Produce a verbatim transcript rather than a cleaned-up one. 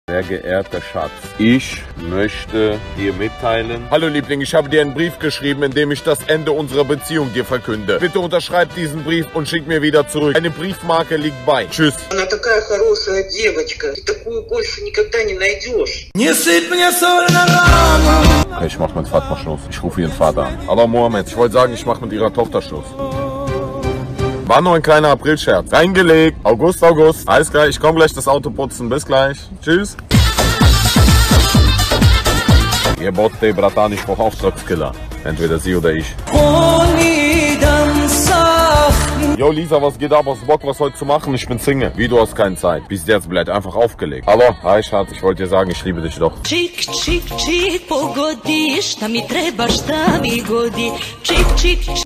Sehr geehrter Schatz, ich möchte dir mitteilen... Hallo Liebling, ich habe dir einen Brief geschrieben, in dem ich das Ende unserer Beziehung dir verkünde. Bitte unterschreib diesen Brief und schick mir wieder zurück. Eine Briefmarke liegt bei. Tschüss. Она такая хорошая девочка. Ты такую больше никогда не найдешь. Ich mach mit Fatma Schluss. Ich rufe ihren Vater an. Hallo Mohammed, ich wollte sagen, ich mach mit ihrer Tochter Schluss. War nur ein kleiner Aprilscherz. Reingelegt. August, August. Alles klar, ich komme gleich das Auto putzen. Bis gleich. Tschüss. Ihr Botte, Bratan, ich brauche Auftragskiller. Entweder sie oder ich. Yo Lisa, was geht ab? Hast du Bock, was heute zu machen? Ich bin Single. Wie, du hast keine Zeit? Bis jetzt bleibt einfach aufgelegt. Hallo? Hi Schatz, ich wollte dir sagen, ich liebe dich doch. Чик, чик, чик, погоди, šta mi treba, šta mi godi. Čik, čik,